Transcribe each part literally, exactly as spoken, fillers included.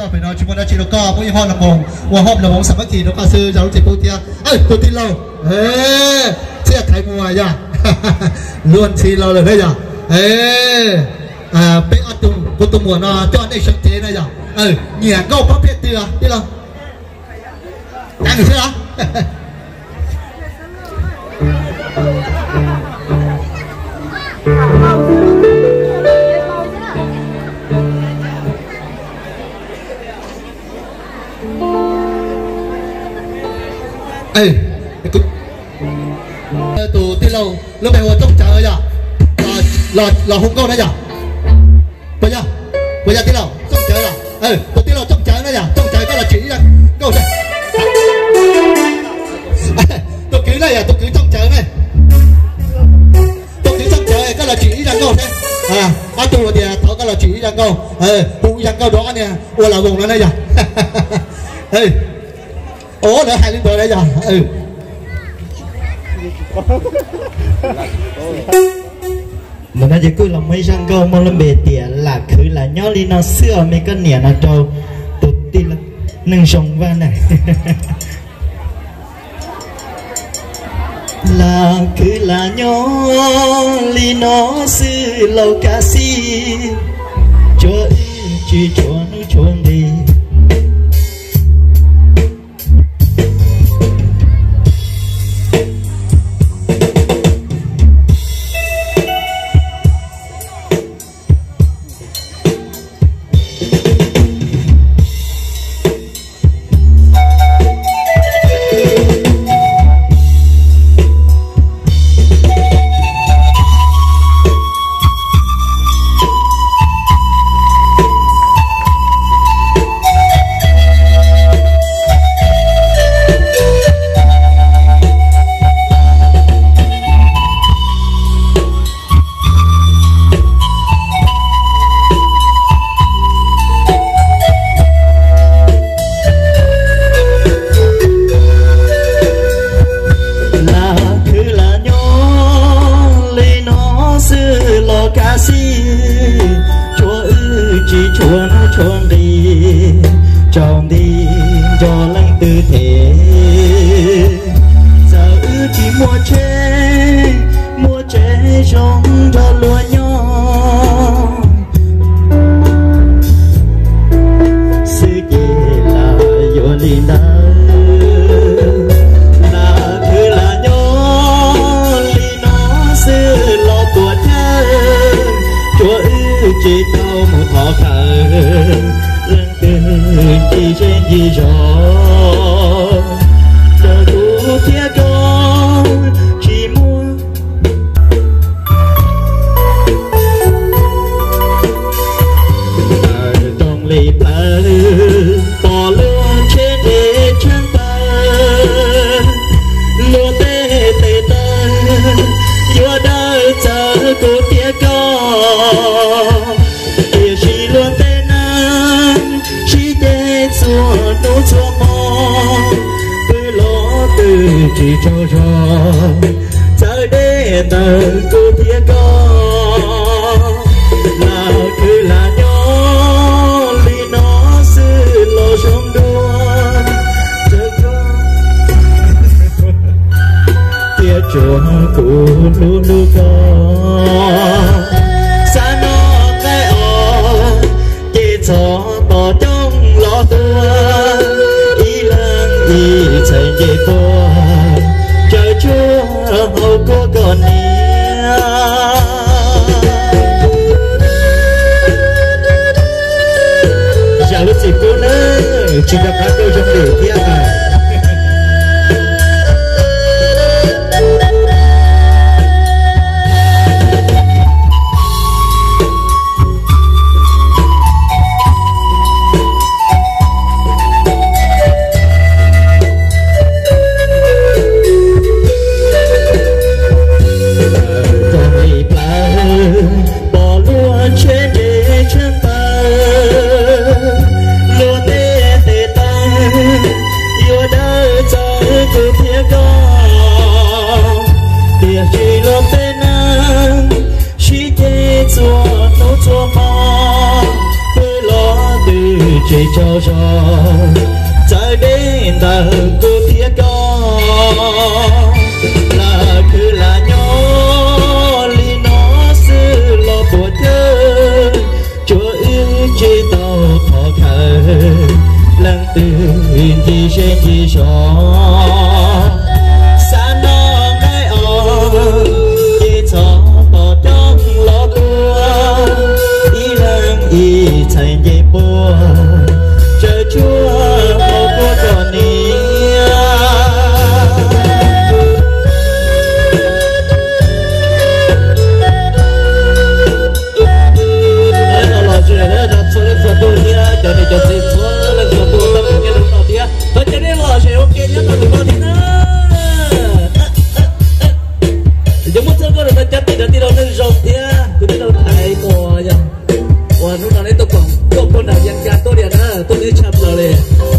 sao phải nói chúng ta chỉ được co với họ là mồm và họ là mồm sắm kỳ nó ca sư giáo chỉ bố tia ơi tôi tin lâu ê sẽ thấy mùa à luôn xin lâu rồi đấy giờ ê à bé ăn tung cô tung mùa nó cho anh ấy sống thế này giờ ừ nhẹ câu pháp biết tia biết không đang được chưa đó ê tụ tiên lâu lúc này trông chờ giờ là là không câu đấy giờ bây giờ bây giờ tiên lâu trông chờ là ê tụ tiên lâu trông chờ đấy giờ trông chờ cái là chỉ ra câu này tụ cứ này à tụ cứ trông chờ này tụ cứ trông chờ cái là chỉ ra câu đấy à anh tụ thì thấu cái là chỉ ra câu ê tụ ra câu đó nè ủa là vùng nó đây giờ ê ủa nữa hai lên bờ đây giờ ừ mà nó chỉ cứ là mấy răng câu mà nó bề tiệt là cứ là nhớ đi nó xưa mấy cái nhẹ nó trâu tụt đi là nâng sông van này là cứ là nhớ đi nó xưa lâu ca si cho chỉ cho nó trốn đi chỉ cho cho giờ đây tờ cô thiết con là cứ là nhỏ li nó sư lo sống đua chờ con tia chuông của lu lu con xa nó cái o chỉ cho tỏ trong lo tua ý lần ý chạy về tua chờ chúa hầu cô còn nia chào lúc gì cô nữa chỉ gặp các đôi trong điều kia à chỉ cho rồi trái bên đời cô thiết con là cứ là nhỏ li nó xưa lo bùa chơi chúa yêu chỉ tàu thọ khởi lần từ in chỉ sẽ chỉ cho xa nó ngay ở chỉ cho bỏ trong lo tua ý lần ý thành dây bùa chờ chúa bỏ bùa còn đi cho nên cho xin chúa là cho tôi tâm cái lúc đầu tiên tôi cho nên là sẽ ok nhé tôi tụi con thì nó giống như tôi có được chất thì đã đi đâu nên rộng thì tôi đi đâu thầy của nhá và lúc nào đấy tôi còn có con nào dàn dàn tôi điện á tôi đi chậm rồi liền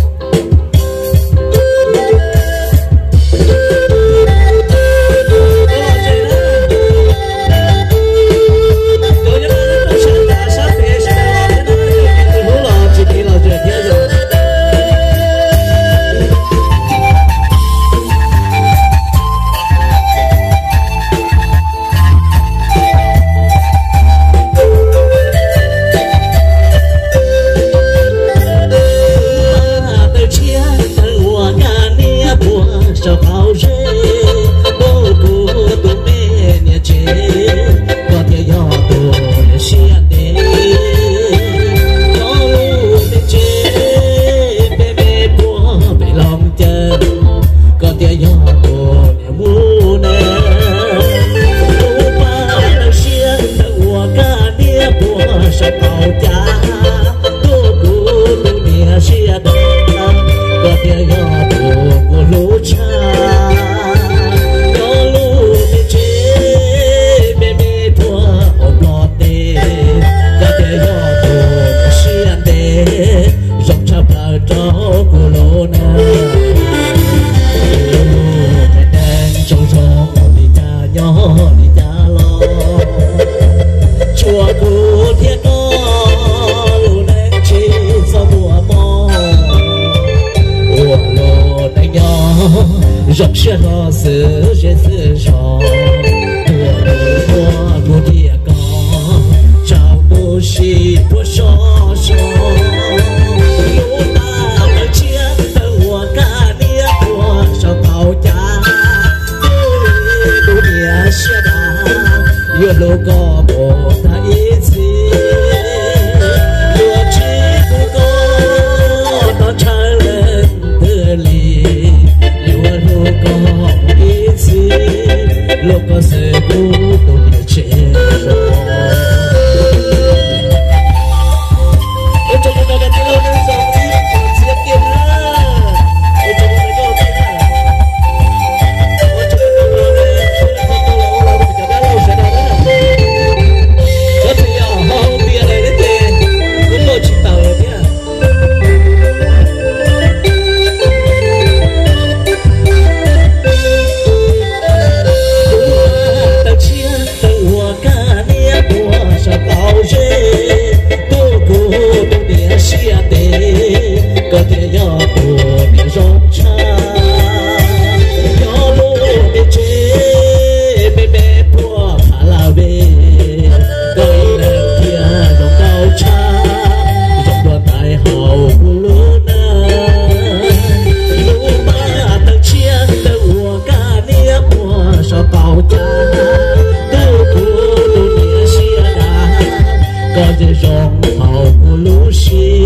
rộng xe lo sự sẽ sự rõ của của của địa con chào bố sĩ của so so lũ ta phải chia tờ hoa ca nia của sao tàu cha đủ địa xe đá yêu lô có bộ ta ít gì lúa chi của con nó trái lên từ lì lo que seguro me quiero esto no me quiero ni saber si es que nada esto no me quiero nada esto no me quiero nada esto no me quiero nada esto ya how be a lady cũng lo chỉ tao rồi nhá có thể do của miền rộng cha do lũ miền chế bê bê của phá la về có ý là kia rộng cao cha rộng đoàn tài hậu của lũ na lũ ba tầng chia tầng của ca nia của sao cao cha đâu của lũ nia xia đá có thể rộng hậu của lũ xia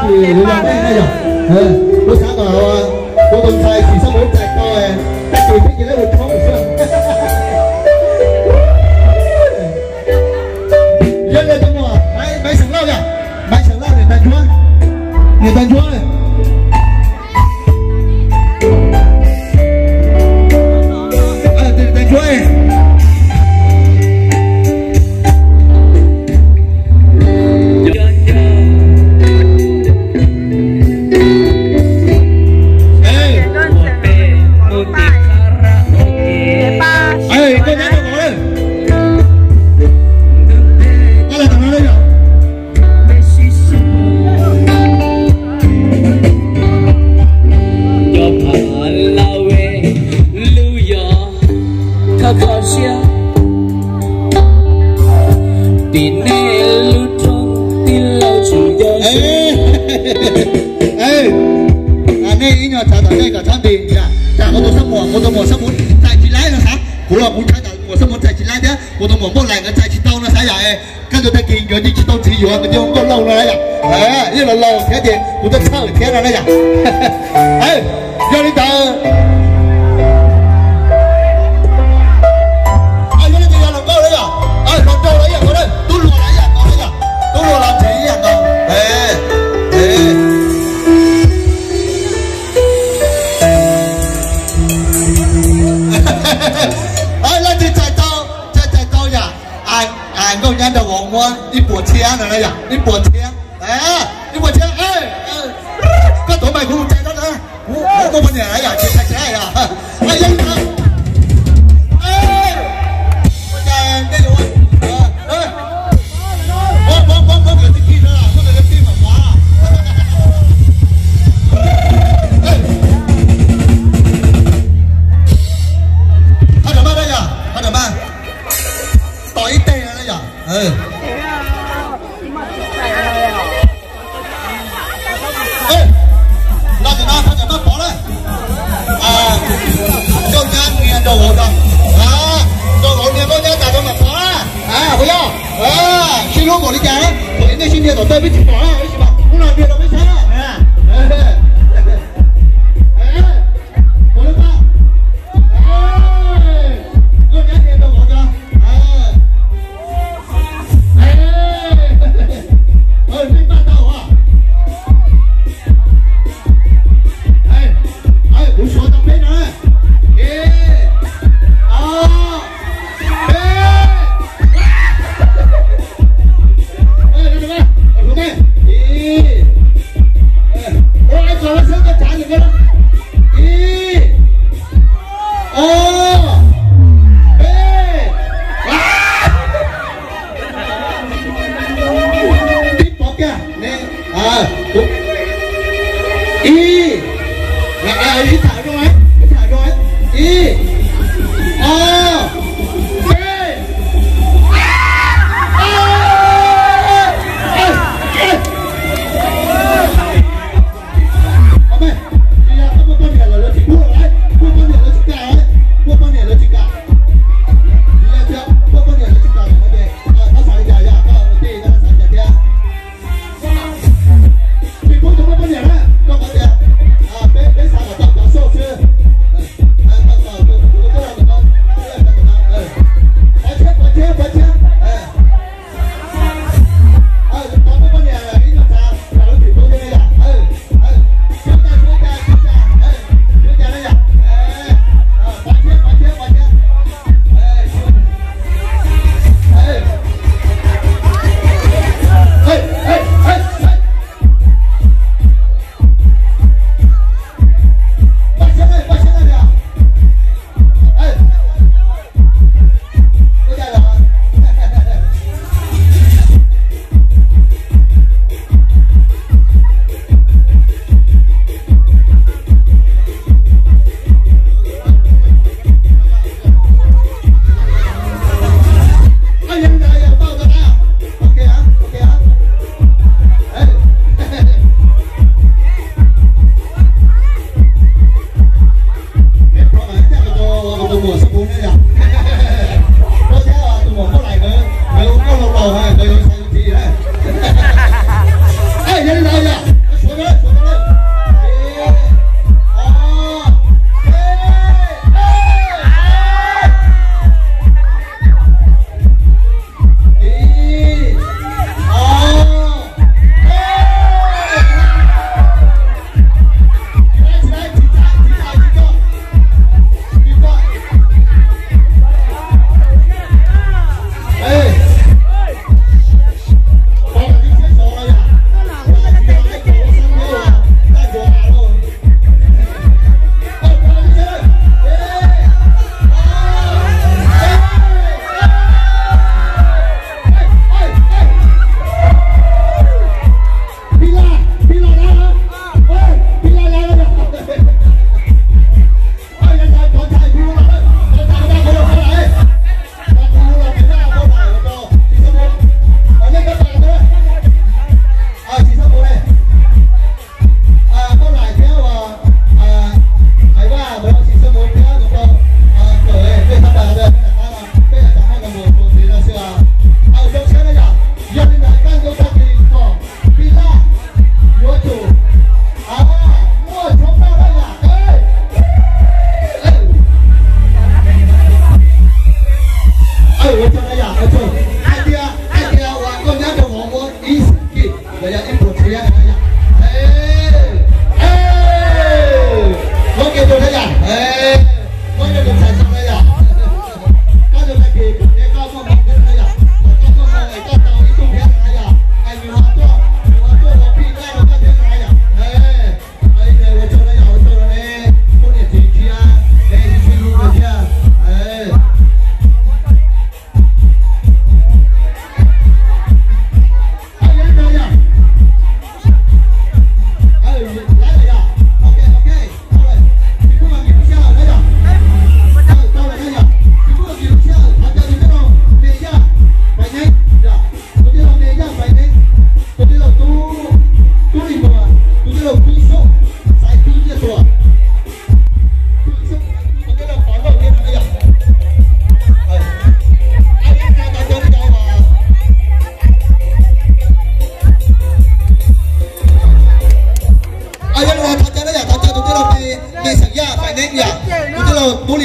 thì lưu lượng đây nhỉ bữa sáng bảo bố tuần thầy chỉ sau bốn chạy coi các chị thích gì lấy một thóng chưa dân lên trong mùa máy máy sừng lâu nhỉ máy sừng lâu để tàn chúa để tàn chúa này à để tàn chúa này một tàu mùa sắp muốn chạy chỉ lái là sao? Cú là muốn chạy tàu mùa sắp muốn chạy chỉ lái thế. Một tàu mùa một lạnh là chạy chỉ tàu nó sai vậy. Cái người ta kỳ người đi chỉ tàu chỉ dùa mình không có lâu nữa đấy à? Đấy, như là lâu thế thì cũng rất sợ thế là đấy à? Ê, cho đi tàu. Ai cho đi tàu làm câu đấy à? Ai làm câu đấy à? Có đây, tôi lùa đấy à? Có đấy à? Tôi lùa làm gì à? Có. Ê, ê. Ơi lên thì chạy tao chạy chạy tao nhỉ ai ai công nhân đầu ổng quá đi bùa chia rồi đây à đi bùa chia đấy đi bùa chia ê có tổ mày cũng chạy đó nữa cũng có vấn đề đấy à chạy chạy chạy à ai dân hả ê chạy cái gì vậy ê bố bố bố bố người thích kia rồi có người thích mà quá tỏi tê đấy nhở ừ ê làm gì nào làm gì nào bỏ đấy à công nhân nghe đồ rồi à đồ rồi nghe công nhân cả công mà bỏ à bây giờ à xin lỗi bỏ đi cái tỏi tê xin tiền tỏi tê biết bỏ à biết mà không làm việc đâu biết sao à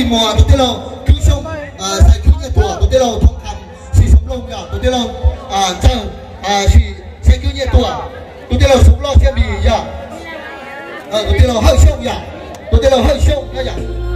mò tôi tiết lộ cứu sông sai cứu nhiệt tuổi tôi tiết lộ thông thầm xì sống lông nhở tôi tiết lộ chờ xì sai cứu nhiệt tuổi tôi tiết lộ sống lo xem bì nhở tôi tiết lộ hơi sông nhở tôi tiết lộ hơi sông nhở